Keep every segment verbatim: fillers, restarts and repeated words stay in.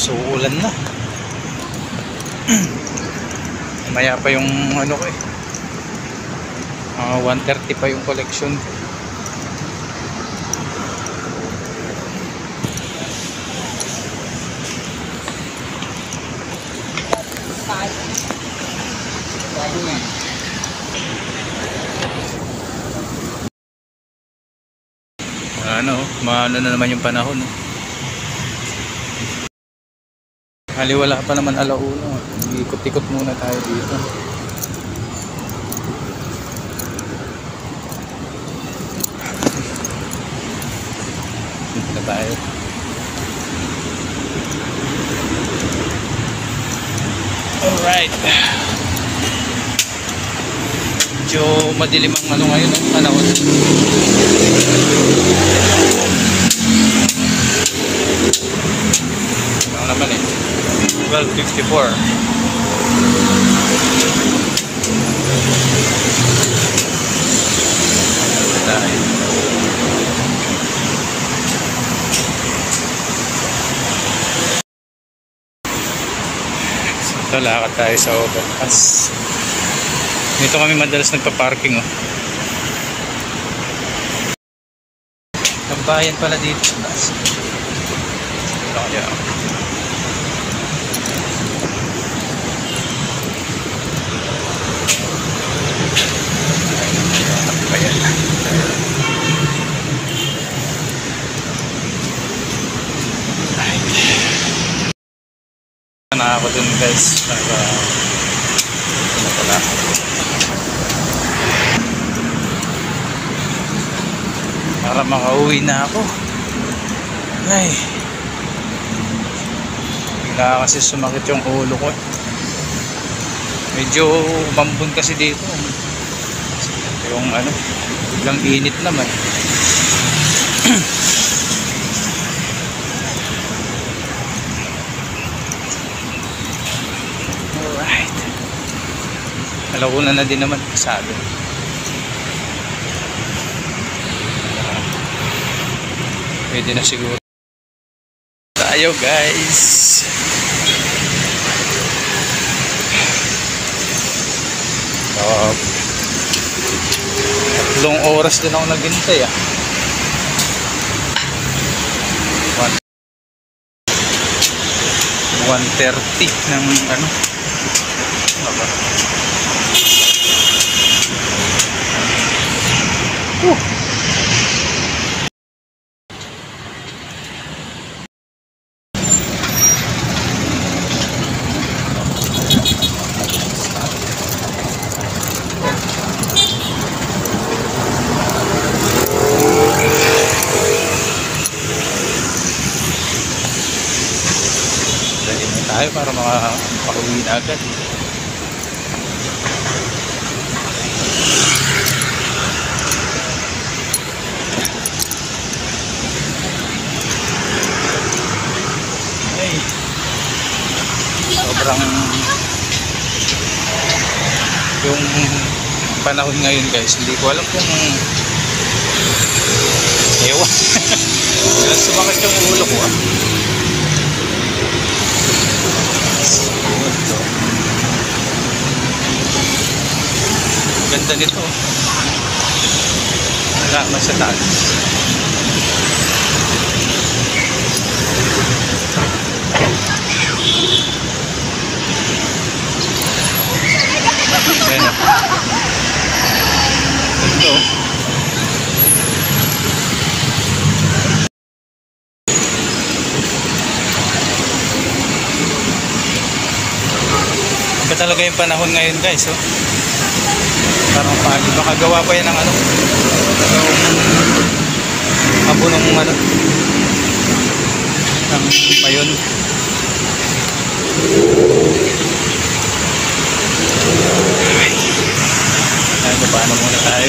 So ulan na. Maya pa yung ano ko eh. Uh, one thirty pa yung collection ko. Ano, maano na naman yung panahon. Haliwala pa naman alauna. Ikot-ikot muna tayo dito. Dito na tayo. Alright. Medyo madilim ang ano ngayon ang panahon. Ano naman eh, twelve fifty-four. Tayo. So lakad tayo sa overpass. Dito kami madalas nagpa-parking oh. Tambayan pala dito sa taas. Ito kaya oh. Tambayan. Na ako dun guys para ano pala para makauwi na ako. Ay, bigla kasi sumakit yung ulo ko. Medyo umambon kasi dito yung ano, biglang init naman. Alright, alauna na din naman kasado. Pwede na siguro tayo guys. Uh, tatlong oras din ako naghintay ah. one thirty ng ano. Uh. Tayo para makapauwi na agad. Ay, sobrang yung panahon ngayon guys, hindi ko alam kung ewan. Kaya sumakit yung ulo ko ah. Ganda nito. Wala naman sa taas. Ayan o. Ito. Iba talaga yung panahon ngayon guys oh. Parang pagi, baka gawa pa yan ng ano abo ng ano ng mayon. Ay, paano muna tayo.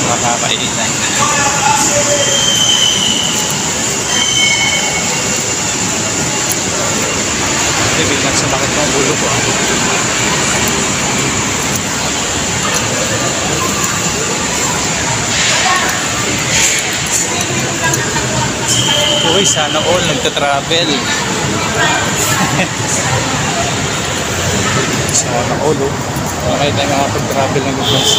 Makakainan. Hindi, biglang sumakit ng ulo ko. Uy, sana all nagta-travel. Sana all, oh. Okay tayo makapag-travel ng bansa.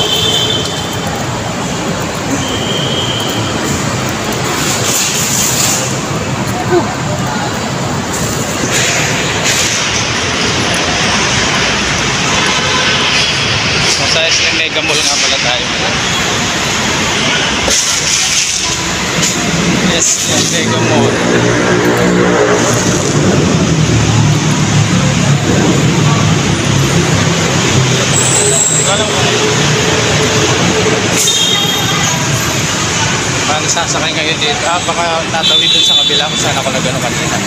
Nasa S M Mega Mall nga pala tayo. Yes, yes, Mega Mall. Paano sasakay ngayon dito? Ah, baka natawid dun sa kabila kung saan ako nagano kanina.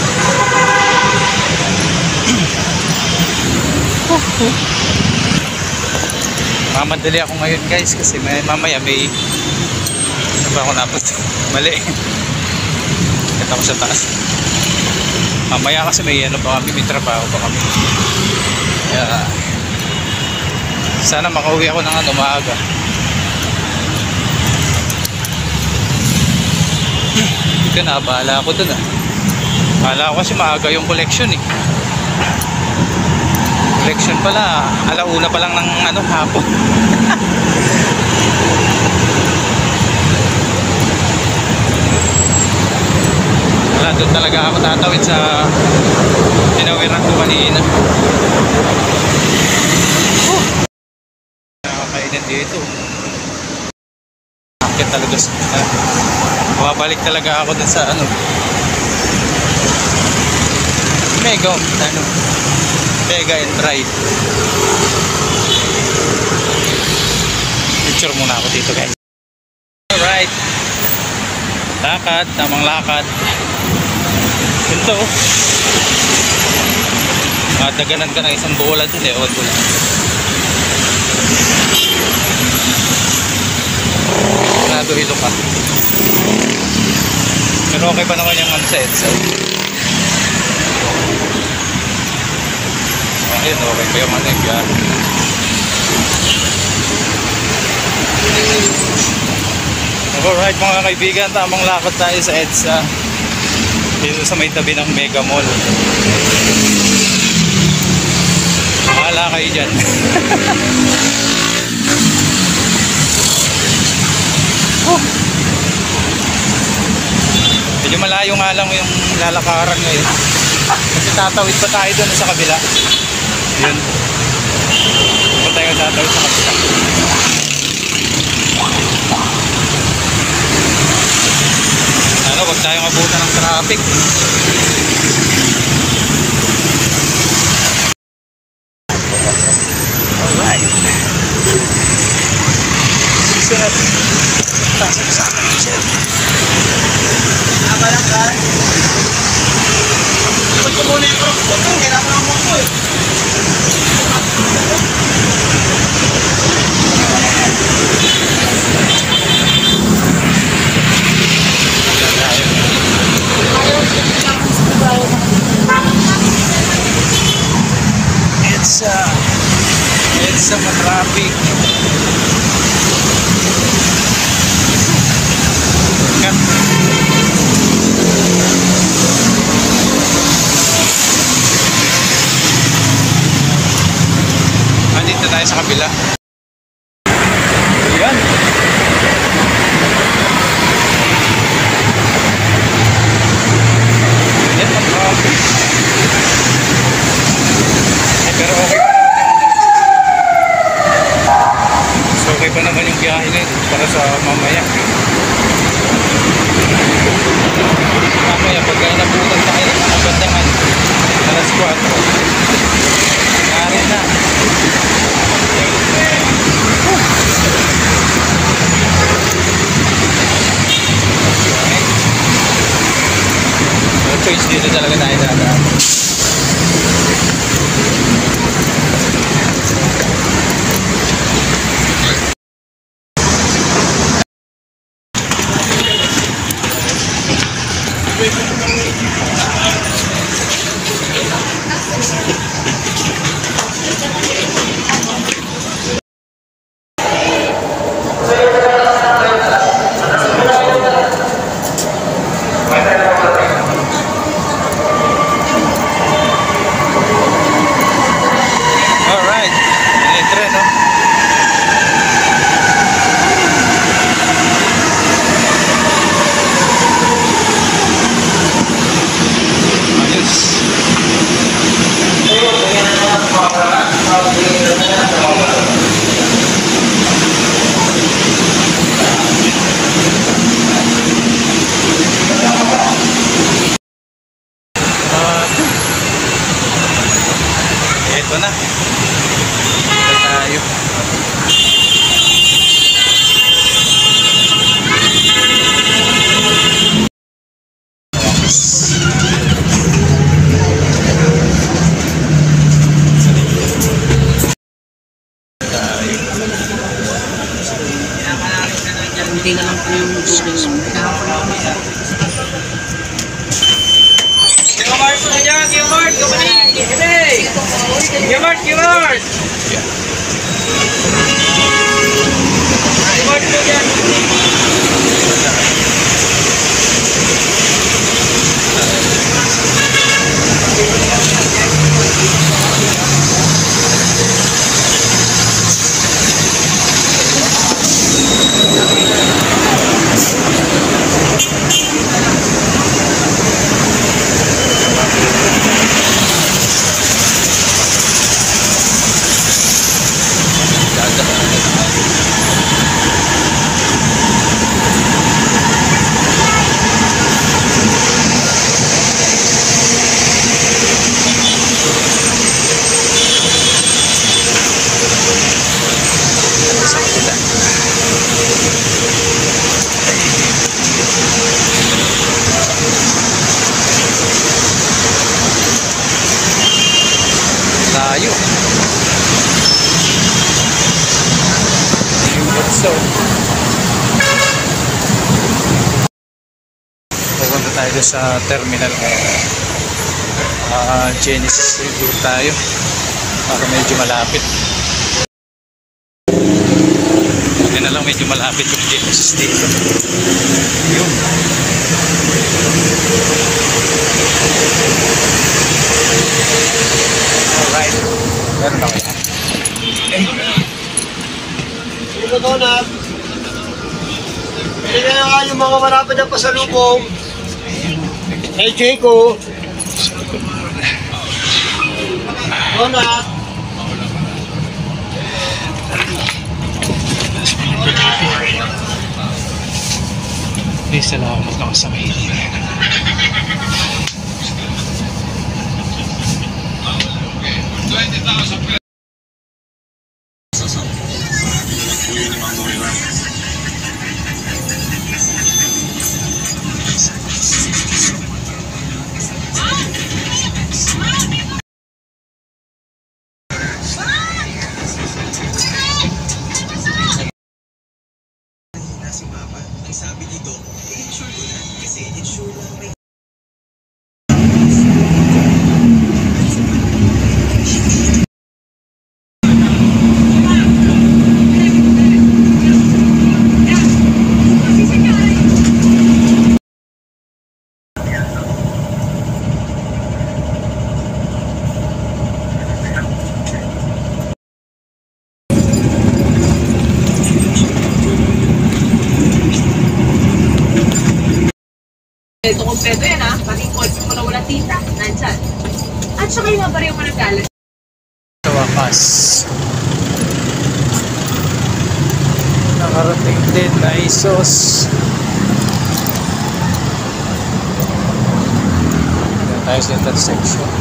Mamadali ako ngayon guys kasi may, mamaya may ano ba ako napot? Mali. Kita ko sa taas. Mamaya kasi may ano pa kami, may trabaho pa kami. Kaya sana makauwi ako ng ano maaga. Ito na, bahala ako dun ah. Bahala ako kasi maaga yung collection eh. Collection pala, alauna pa lang ng ano, hapon. Wala, doon talaga ako tatawid sa tinawiran ko kanina. Oh. Nakakainin dito. Akit talaga sa uh, bumabalik talaga ako dun sa ano Mega ano Mega and Ride. Picture muna ako dito guys. Alright, lakad, tamang lakad. Ito mataganan ka ng isang bola dun eh. Ewan ko lang. Nado hilo ka. Pero okay pa naman yung set. So ayun, okay pa yung manig yan. Alright mga kaibigan, tamang lakad tayo sa EDSA dito sa may tabi ng Mega Mall. Bahala kayo dyan. Oh. Medyo malayo nga lang yung lalakaran ngayon kasi tatawid pa tayo doon sa kabila. Yun, pa tayo tatawid sa kabila. Ano, huwag tayong abutan ng traffic. Alright, susunod pasok sa akin siya. Tama lang ka. Huwag ko muna yung krok-krok. Kailangan ako mo eh. It's uh, it's a traffic. Cut. Andito tayo sa kabila. Ayan. Ayan ang traffic. Eh, pero okay pa naman. So okay pa naman yung biyahe na ito para sa mamaya. Mamaya pagka nabutan tayo ng mga bandangan alas kwatro. Nari na. No choice, dito talaga tayo dadaan. Alright, litre, no? Ito na. Ito tayo. Hindi naman po yung tubig. Q-Mart po dyan! Q-Mart! Kumanin! Hey! Q-Mart! Q-Mart! Q-Mart po dyan! Tayo. So, pupunta tayo sa terminal. Uh, Genesis Review tayo para medyo malapit. Hindi na lang medyo malapit yung Genesis dito. Yun. Alright. Meron ako yan. Ito donut. Pili na nga yung mga marami ng pasalubong. Hey, Chico. Donut. Please, salamat ako sa mahilig. Ito kompleto yan ha, pati yung cold mo na walang tita, nandyan. At saka yung mga bariyo mo nagkalat. Sa wakas, nakarating din na Isos. Dito tayo sa intersection.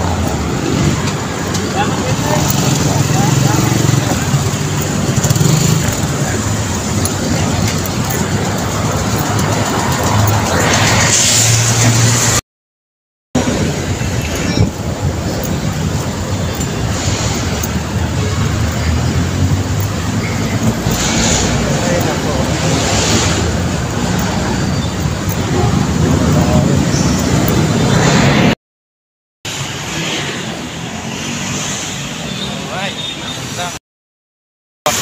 Ay, nako.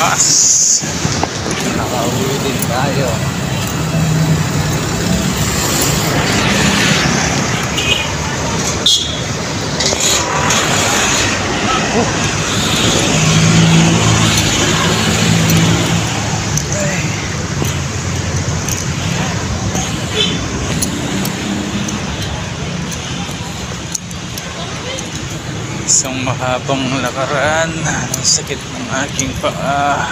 wakas nakauwi din tayo. Isang mahabang lakaran, ang sakit ng aking paa.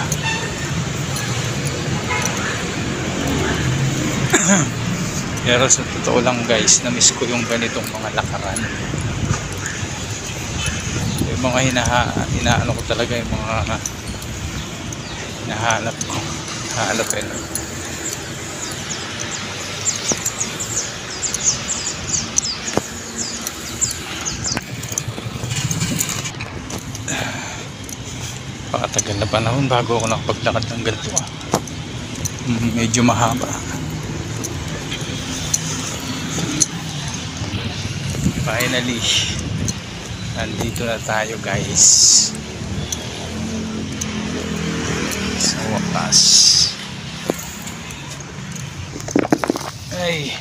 Pero sa totoo lang guys, na-miss ko yung ganitong mga lakaran. Yung mga hinaha, hinaano ko talaga yung mga hinahanap ko. Hanap eh. Pakatagal na panahon bago ako nakapaglakad ng ganito ah. Medyo mahaba. Finally, nandito na tayo guys. Sa wakas. Ay.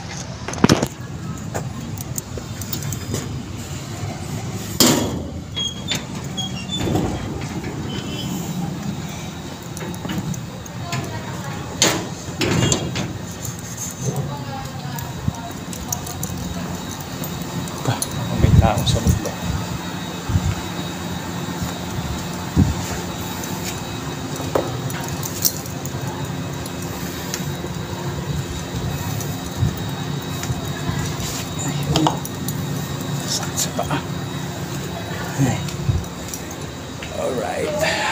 May taong sa loob. Sakit sa paa. Alright.